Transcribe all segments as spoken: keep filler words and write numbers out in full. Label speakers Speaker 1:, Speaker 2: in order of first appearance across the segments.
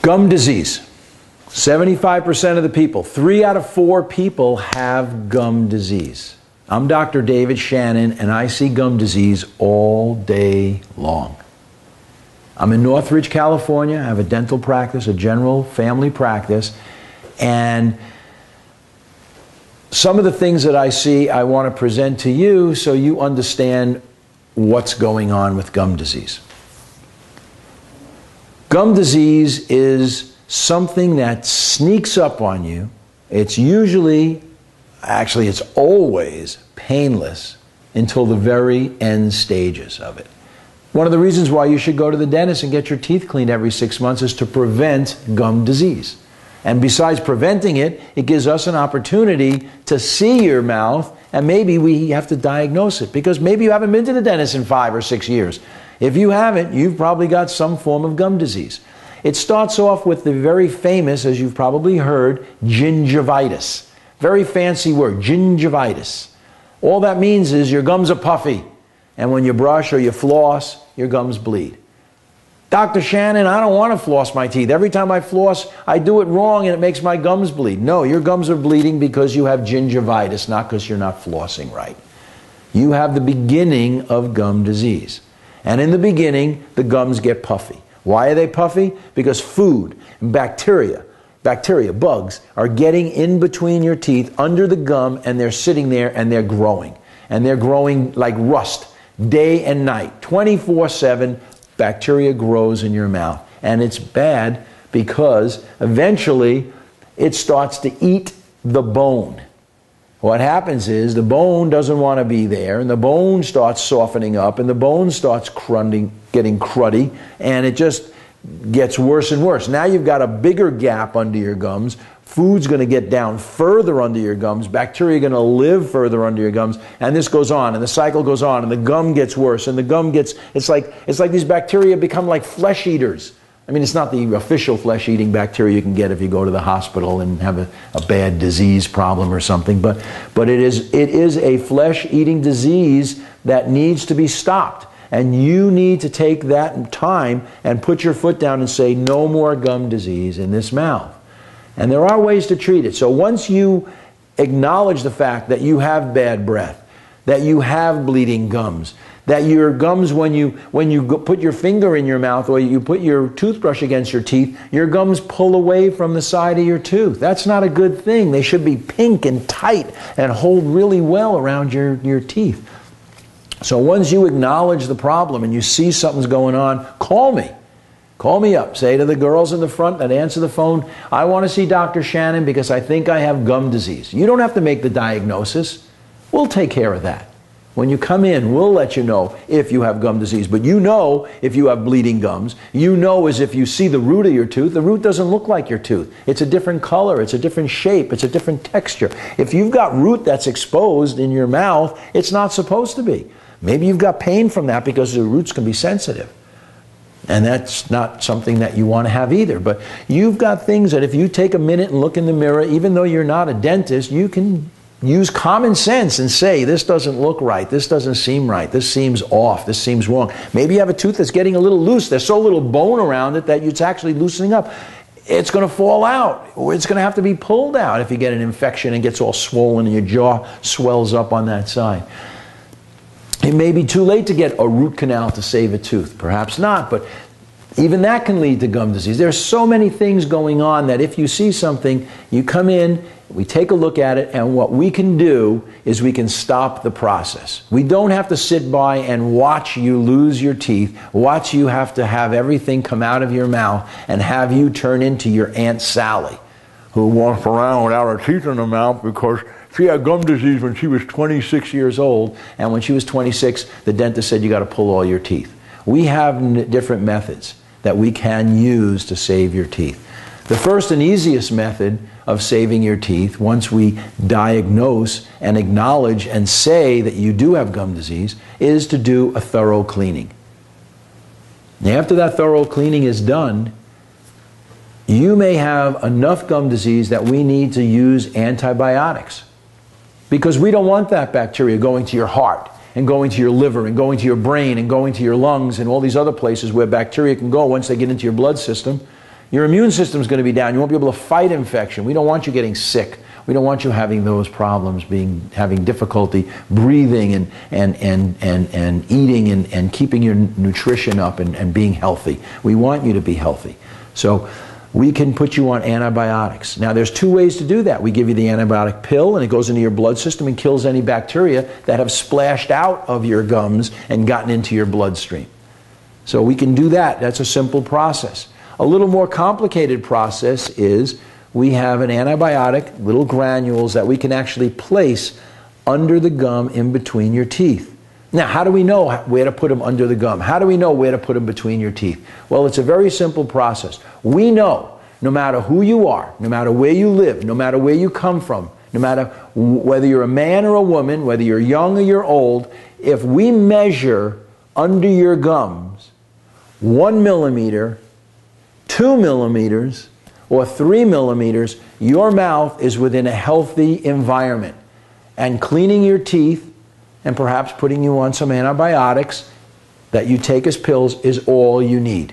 Speaker 1: Gum disease. seventy-five percent of the people, three out of four people have gum disease. I'm Doctor David Shannon, and I see gum disease all day long. I'm in Northridge, California. I have a dental practice, a general family practice, and some of the things that I see I want to present to you so you understand what's going on with gum disease. Gum disease is something that sneaks up on you. It's usually, actually it's always painless until the very end stages of it. One of the reasons why you should go to the dentist and get your teeth cleaned every six months is to prevent gum disease. And besides preventing it, it gives us an opportunity to see your mouth, and maybe we have to diagnose it, because maybe you haven't been to the dentist in five or six years. If you haven't, you've probably got some form of gum disease. It starts off with the very famous, as you've probably heard, gingivitis. Very fancy word, gingivitis. All that means is your gums are puffy, and when you brush or you floss, your gums bleed. Doctor Shannon, I don't want to floss my teeth. Every time I floss, I do it wrong and it makes my gums bleed. No, your gums are bleeding because you have gingivitis, not because you're not flossing right. You have the beginning of gum disease. And in the beginning, the gums get puffy. Why are they puffy? Because food and bacteria, bacteria, bugs, are getting in between your teeth under the gum, and they're sitting there and they're growing. And they're growing like rust, day and night. twenty-four seven, bacteria grows in your mouth. And it's bad because eventually it starts to eat the bone. What happens is the bone doesn't want to be there, and the bone starts softening up, and the bone starts cruddy, getting cruddy, and it just gets worse and worse. Now you've got a bigger gap under your gums. Food's going to get down further under your gums. Bacteria are going to live further under your gums, and this goes on, and the cycle goes on, and the gum gets worse, and the gum gets, it's like, it's like these bacteria become like flesh eaters. I mean, it's not the official flesh-eating bacteria you can get if you go to the hospital and have a, a bad disease problem or something, but, but it is, it is a flesh-eating disease that needs to be stopped. And you need to take that time and put your foot down and say, no more gum disease in this mouth. And there are ways to treat it. So once you acknowledge the fact that you have bad breath, that you have bleeding gums, that your gums, when you when you go, put your finger in your mouth or you put your toothbrush against your teeth, your gums pull away from the side of your tooth. That's not a good thing. They should be pink and tight and hold really well around your, your teeth. So once you acknowledge the problem and you see something's going on, call me. Call me up. Say to the girls in the front that answer the phone, I want to see Doctor Shannon because I think I have gum disease. You don't have to make the diagnosis. We'll take care of that. When you come in, we'll let you know if you have gum disease. But you know if you have bleeding gums. You know as if you see the root of your tooth, the root doesn't look like your tooth. It's a different color, it's a different shape, it's a different texture. If you've got root that's exposed in your mouth, it's not supposed to be. Maybe you've got pain from that because the roots can be sensitive. And that's not something that you want to have either. But you've got things that if you take a minute and look in the mirror, even though you're not a dentist, you can use common sense and say, this doesn't look right, this doesn't seem right, this seems off, this seems wrong. Maybe you have a tooth that's getting a little loose. There's so little bone around it that it's actually loosening up. It's going to fall out, or it's going to have to be pulled out if you get an infection and gets all swollen and your jaw swells up on that side. It may be too late to get a root canal to save a tooth. Perhaps not, but even that can lead to gum disease. There's so many things going on that if you see something, you come in, we take a look at it, and what we can do is we can stop the process. We don't have to sit by and watch you lose your teeth, watch you have to have everything come out of your mouth, and have you turn into your Aunt Sally, who walks around without her teeth in her mouth because she had gum disease when she was twenty-six years old, and when she was twenty-six, the dentist said, you got to pull all your teeth. We have different methods that we can use to save your teeth. The first and easiest method of saving your teeth, once we diagnose and acknowledge and say that you do have gum disease, is to do a thorough cleaning. After that thorough cleaning is done, you may have enough gum disease that we need to use antibiotics, because we don't want that bacteria going to your heart and going to your liver and going to your brain and going to your lungs and all these other places where bacteria can go once they get into your blood system. Your immune system is going to be down. You won't be able to fight infection. We don't want you getting sick. We don't want you having those problems, being having difficulty breathing and and and and, and eating and, and keeping your nutrition up and, and being healthy. We want you to be healthy. So we can put you on antibiotics. Now there's two ways to do that. We give you the antibiotic pill and it goes into your blood system and kills any bacteria that have splashed out of your gums and gotten into your bloodstream. So we can do that. That's a simple process. A little more complicated process is we have an antibiotic, little granules that we can actually place under the gum in between your teeth. Now, how do we know where to put them under the gum? How do we know where to put them between your teeth? Well, it's a very simple process. We know no matter who you are, no matter where you live, no matter where you come from, no matter whether you're a man or a woman, whether you're young or you're old, if we measure under your gums one millimeter, two millimeters, or three millimeters, your mouth is within a healthy environment. And cleaning your teeth and perhaps putting you on some antibiotics that you take as pills is all you need.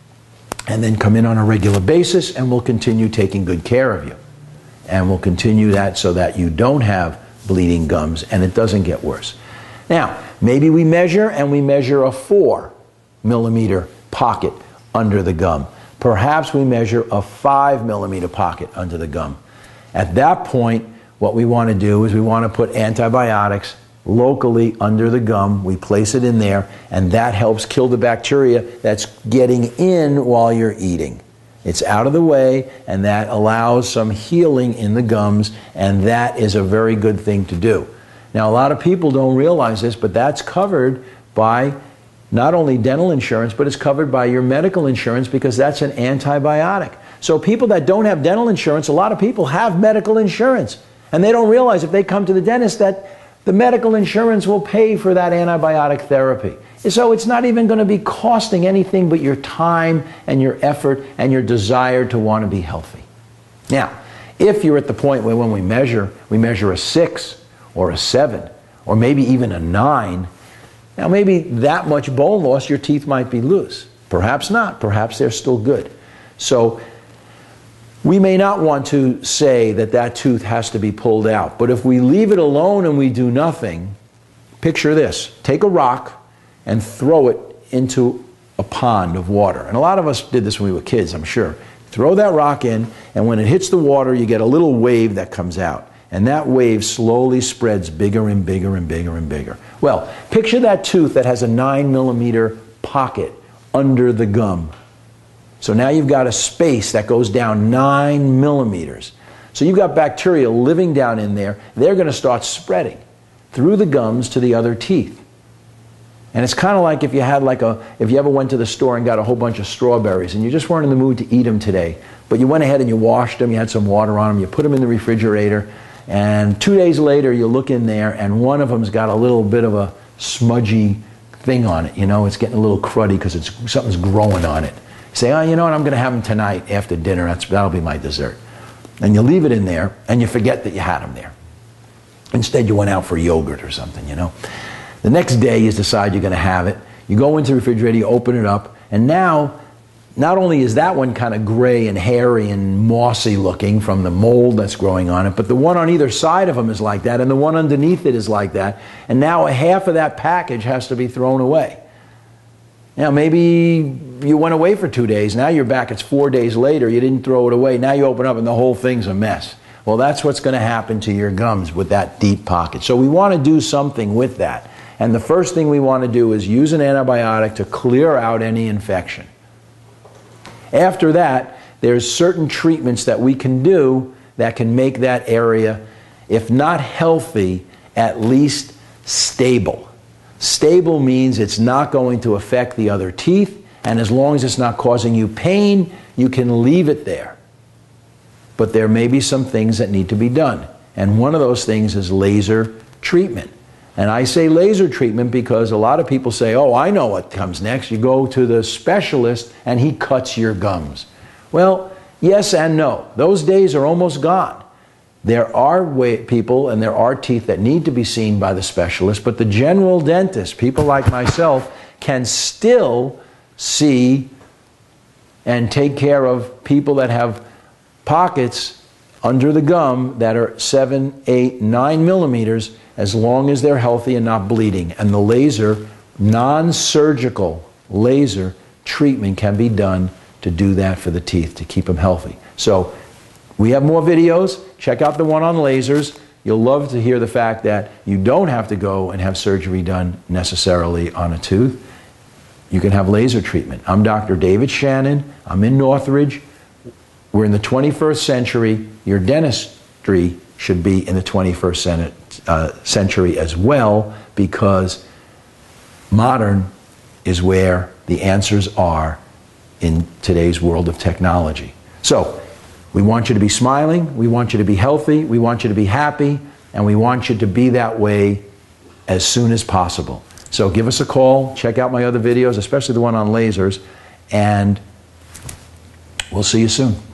Speaker 1: And then come in on a regular basis and we'll continue taking good care of you. And we'll continue that so that you don't have bleeding gums and it doesn't get worse. Now, maybe we measure and we measure a four millimeter pocket under the gum. Perhaps we measure a five millimeter pocket under the gum. At that point, what we want to do is we want to put antibiotics locally under the gum. We place it in there, and that helps kill the bacteria that's getting in while you're eating. It's out of the way, and that allows some healing in the gums, and that is a very good thing to do. Now, a lot of people don't realize this, but that's covered by not only dental insurance, but it's covered by your medical insurance because that's an antibiotic. So people that don't have dental insurance, a lot of people have medical insurance. And they don't realize if they come to the dentist that the medical insurance will pay for that antibiotic therapy. So it's not even going to be costing anything but your time and your effort and your desire to want to be healthy. Now, if you're at the point where when we measure, we measure a six or a seven or maybe even a nine, now maybe that much bone loss, your teeth might be loose. Perhaps not. Perhaps they're still good. So we may not want to say that that tooth has to be pulled out. But if we leave it alone and we do nothing, picture this. Take a rock and throw it into a pond of water. And a lot of us did this when we were kids, I'm sure. Throw that rock in, and when it hits the water, you get a little wave that comes out. And that wave slowly spreads bigger and bigger and bigger and bigger. Well, picture that tooth that has a nine millimeter pocket under the gum. So now you've got a space that goes down nine millimeters. So you've got bacteria living down in there. They're going to start spreading through the gums to the other teeth. And it's kind of like if you had like a, if you ever went to the store and got a whole bunch of strawberries and you just weren't in the mood to eat them today, but you went ahead and you washed them, you had some water on them, you put them in the refrigerator, and two days later you look in there and one of them's got a little bit of a smudgy thing on it. You know, it's getting a little cruddy because it's something's growing on it. You say, oh, you know what, I'm going to have them tonight after dinner. That's, that'll be my dessert. And you leave it in there and you forget that you had them there. Instead, you went out for yogurt or something, you know. The next day you decide you're going to have it. You go into the refrigerator, you open it up, and now not only is that one kind of gray and hairy and mossy looking from the mold that's growing on it, but the one on either side of them is like that, and the one underneath it is like that. And now a half of that package has to be thrown away. Now maybe you went away for two days. Now you're back. It's four days later. You didn't throw it away. Now you open up and the whole thing's a mess. Well, that's what's going to happen to your gums with that deep pocket. So we want to do something with that. And the first thing we want to do is use an antibiotic to clear out any infection. After that, there's certain treatments that we can do that can make that area, if not healthy, at least stable. Stable means it's not going to affect the other teeth, and as long as it's not causing you pain, you can leave it there. But there may be some things that need to be done. And one of those things is laser treatment. And I say laser treatment because a lot of people say, oh, I know what comes next. You go to the specialist and he cuts your gums. Well, yes and no. Those days are almost gone. There are way, people and there are teeth that need to be seen by the specialist, but the general dentist, people like myself, can still see and take care of people that have pockets under the gum that are seven, eight, nine millimeters, as long as they're healthy and not bleeding. And the laser, non-surgical laser treatment can be done to do that for the teeth, to keep them healthy. So we have more videos. Check out the one on lasers. You'll love to hear the fact that you don't have to go and have surgery done necessarily on a tooth. You can have laser treatment. I'm Doctor David Shannon. I'm in Northridge. We're in the twenty-first century. Your dentistry should be in the twenty-first century as well, because modern is where the answers are in today's world of technology. So we want you to be smiling, we want you to be healthy, we want you to be happy, and we want you to be that way as soon as possible. So give us a call, check out my other videos, especially the one on lasers, and we'll see you soon.